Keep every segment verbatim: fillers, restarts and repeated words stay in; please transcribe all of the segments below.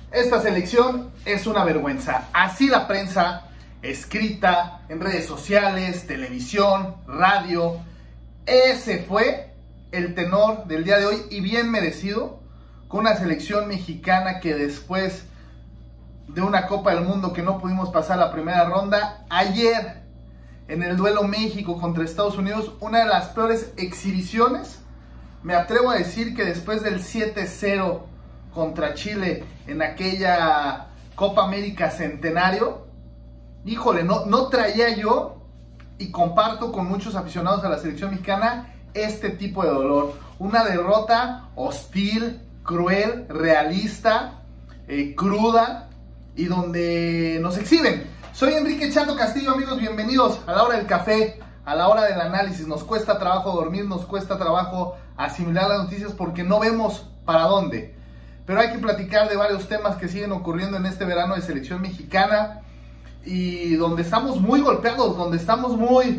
Esta selección es una vergüenza. Así la prensa escrita, en redes sociales, televisión, radio. Ese fue el tenor del día de hoy y bien merecido, con una selección mexicana que después de una Copa del Mundo que no pudimos pasar la primera ronda, ayer en el duelo México contra Estados Unidos, una de las peores exhibiciones. Me atrevo a decir que después del siete cero contra Chile en aquella Copa América Centenario, híjole, no, no traía yo, y comparto con muchos aficionados a la selección mexicana, este tipo de dolor. Una derrota hostil, cruel, realista, eh, cruda, y donde nos exhiben. Soy Enrique Chato Castillo, amigos, bienvenidos a la hora del café, a la hora del análisis. Nos cuesta trabajo dormir, nos cuesta trabajo asimilar las noticias porque no vemos para dónde. Pero hay que platicar de varios temas que siguen ocurriendo en este verano de selección mexicana y donde estamos muy golpeados, donde estamos muy...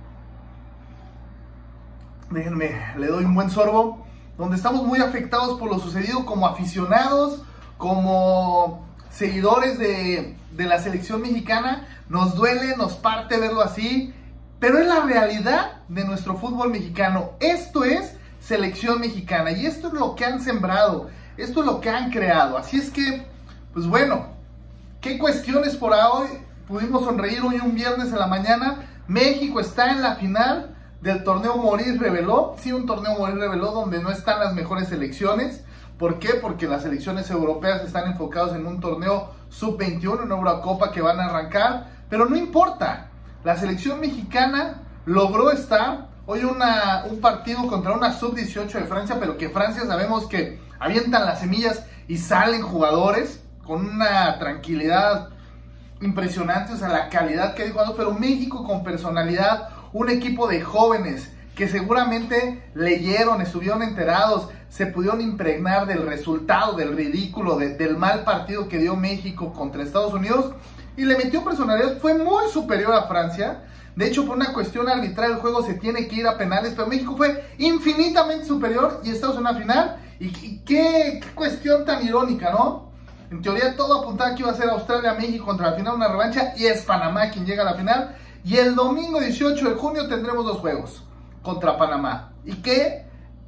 Déjenme, le doy un buen sorbo. Donde estamos muy afectados por lo sucedido como aficionados, como seguidores de, de la selección mexicana. Nos duele, nos parte verlo así, pero es la realidad de nuestro fútbol mexicano. Esto es selección mexicana y esto es lo que han sembrado, esto es lo que han creado. Así es que, pues bueno, ¿qué cuestiones por hoy? Pudimos sonreír hoy un viernes en la mañana. México está en la final del torneo Morir Reveló. Sí, un torneo Morir Reveló donde no están las mejores selecciones. ¿Por qué? Porque las selecciones europeas están enfocadas en un torneo sub veintiuno, una Eurocopa que van a arrancar. Pero no importa, la selección mexicana logró estar hoy una, un partido contra una sub dieciocho de Francia, pero que Francia sabemos que avientan las semillas y salen jugadores con una tranquilidad impresionante, o sea, la calidad que hay jugado, pero México con personalidad, un equipo de jóvenes que seguramente leyeron, estuvieron enterados, se pudieron impregnar del resultado, del ridículo, de, del mal partido que dio México contra Estados Unidos, y le metió personalidad, fue muy superior a Francia. De hecho, por una cuestión arbitral el juego se tiene que ir a penales, pero México fue infinitamente superior y Estados Unidos en una final. Y, y qué, qué cuestión tan irónica, ¿no? En teoría todo apuntaba que iba a ser Australia-México contra la final, una revancha, y es Panamá quien llega a la final. Y el domingo dieciocho de junio tendremos dos juegos contra Panamá. Y qué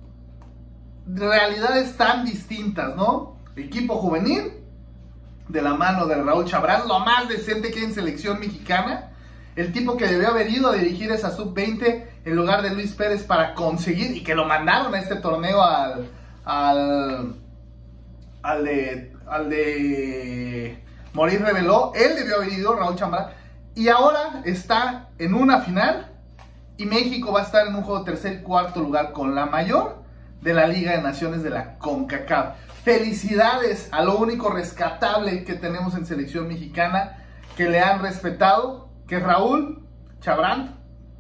realidades tan distintas, ¿no? Equipo juvenil, de la mano de Raúl Chabrán, lo más decente que hay en selección mexicana. El tipo que debió haber ido a dirigir esa sub veinte en lugar de Luis Pérez para conseguir, y que lo mandaron a este torneo al... al al de, al de Morir Reveló. Él debió haber ido, Raúl Chabrán, y ahora está en una final y México va a estar en un juego de tercer y cuarto lugar con la mayor de la Liga de Naciones de la CONCACAF. Felicidades a lo único rescatable que tenemos en selección mexicana, que le han respetado, que es Raúl Chabrán.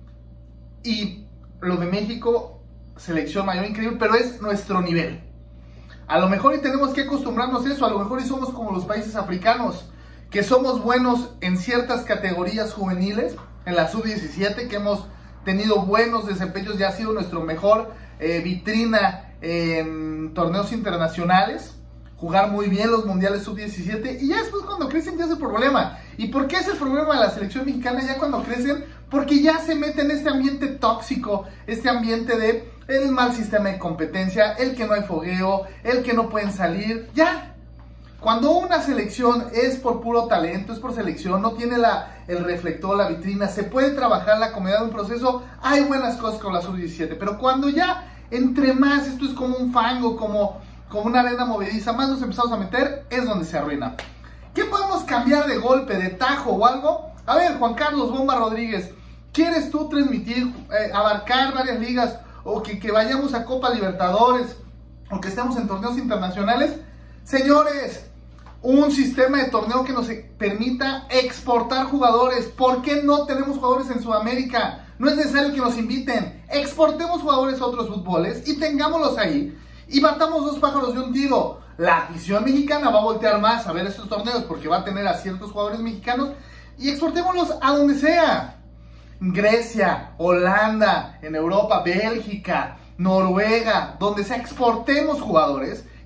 Y lo de México, selección mayor, increíble, pero es nuestro nivel. A lo mejor y tenemos que acostumbrarnos a eso, a lo mejor y somos como los países africanos, que somos buenos en ciertas categorías juveniles, en la sub diecisiete, que hemos tenido buenos desempeños, ya ha sido nuestro mejor eh, vitrina en torneos internacionales, jugar muy bien los mundiales sub diecisiete, y ya después cuando crecen ya es el problema. ¿Y por qué es el problema de la selección mexicana ya cuando crecen? Porque ya se mete en este ambiente tóxico, este ambiente de el mal sistema de competencia, el que no hay fogueo, el que no pueden salir, ya. Cuando una selección es por puro talento, es por selección, no tiene la, el reflector, la vitrina, se puede trabajar la comodidad de un proceso, hay buenas cosas con la sub diecisiete, pero cuando ya, entre más, esto es como un fango, como, como una arena movediza, más nos empezamos a meter, es donde se arruina. ¿Qué podemos cambiar de golpe, de tajo o algo? A ver, Juan Carlos Bomba Rodríguez, ¿quieres tú transmitir, eh, abarcar varias ligas, o que, que vayamos a Copa Libertadores, o que estemos en torneos internacionales? Señores, un sistema de torneo que nos permita exportar jugadores. ¿Por qué no tenemos jugadores en Sudamérica? No es necesario que nos inviten. Exportemos jugadores a otros fútboles y tengámoslos ahí. Y matamos dos pájaros de un tiro. La afición mexicana va a voltear más a ver estos torneos porque va a tener a ciertos jugadores mexicanos, y exportémoslos a donde sea. Grecia, Holanda, en Europa, Bélgica, Noruega, donde sea, exportemos jugadores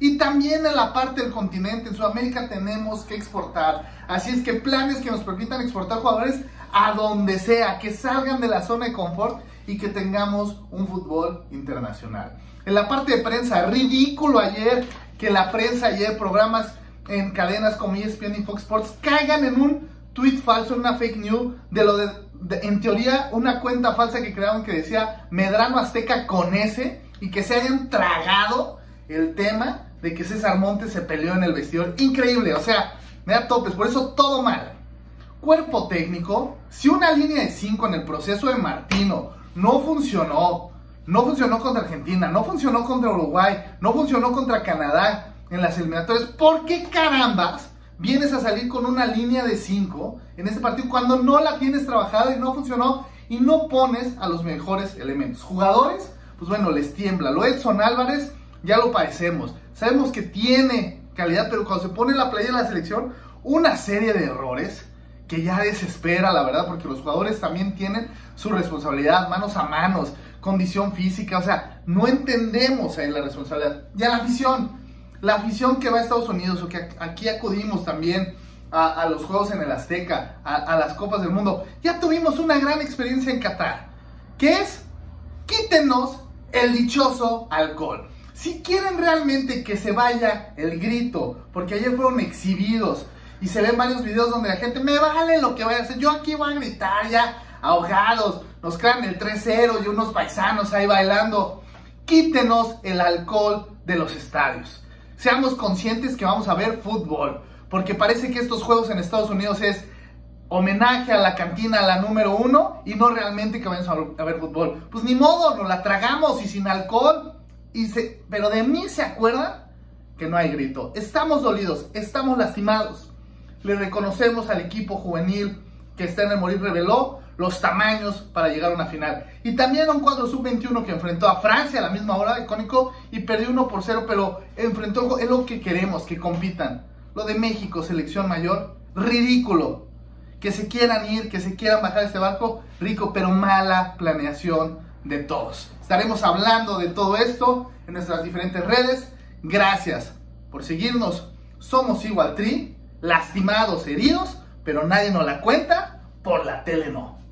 Y también en la parte del continente, en Sudamérica tenemos que exportar. Así es que planes que nos permitan exportar jugadores a donde sea, que salgan de la zona de confort y que tengamos un fútbol internacional. En la parte de prensa, ridículo ayer que la prensa ayer, programas en cadenas como E S P N y Fox Sports, caigan en un tweet falso, en una fake news, de lo de, de, en teoría, una cuenta falsa que crearon que decía Medrano Azteca con S, y que se hayan tragado el tema de que César Montes se peleó en el vestidor. Increíble, o sea, me da topes, por eso todo mal. Cuerpo técnico, si una línea de cinco en el proceso de Martino no funcionó, no funcionó contra Argentina, no funcionó contra Uruguay, no funcionó contra Canadá en las eliminatorias, ¿por qué carambas vienes a salir con una línea de cinco en este partido cuando no la tienes trabajada y no funcionó y no pones a los mejores elementos? Jugadores, pues bueno, les tiembla. Lo Edson Álvarez, ya lo padecemos. Sabemos que tiene calidad, pero cuando se pone la playa de la selección, una serie de errores que ya desespera, la verdad, porque los jugadores también tienen su responsabilidad, manos a manos, condición física, o sea, no entendemos ahí la responsabilidad. Ya la afición, la afición que va a Estados Unidos, o que aquí acudimos también a, a los Juegos en el Azteca, a, a las Copas del Mundo, ya tuvimos una gran experiencia en Qatar, que es, quítenos el dichoso alcohol. Si quieren realmente que se vaya el grito, porque ayer fueron exhibidos, y se ven varios videos donde la gente, me vale lo que vaya a hacer, yo aquí voy a gritar ya, ahogados, nos crean el tres cero y unos paisanos ahí bailando. Quítenos el alcohol de los estadios. Seamos conscientes que vamos a ver fútbol, porque parece que estos juegos en Estados Unidos es homenaje a la cantina, a la número uno, y no realmente que vayamos a ver, a ver fútbol. Pues ni modo, nos la tragamos y sin alcohol, y se, pero de mí se acuerdan que no hay grito. Estamos dolidos, estamos lastimados. Le reconocemos al equipo juvenil que está en el Morir reveló los tamaños para llegar a una final. Y también a un cuadro sub veintiuno que enfrentó a Francia a la misma hora, icónico, y perdió uno por cero, pero enfrentó, es lo que queremos, que compitan. Lo de México, selección mayor, ridículo. Que se quieran ir, que se quieran bajar este barco, rico, pero mala planeación de todos. Estaremos hablando de todo esto en nuestras diferentes redes. Gracias por seguirnos. Somos Igual Tri, lastimados, heridos, pero nadie nos la cuenta, por la tele no.